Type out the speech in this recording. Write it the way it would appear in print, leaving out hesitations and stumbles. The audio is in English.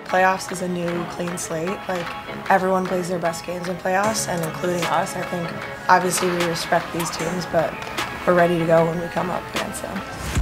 playoffs is a new, clean slate. Like, everyone plays their best games in playoffs, and including us. I think, obviously, we respect these teams, but we're ready to go when we come up against them.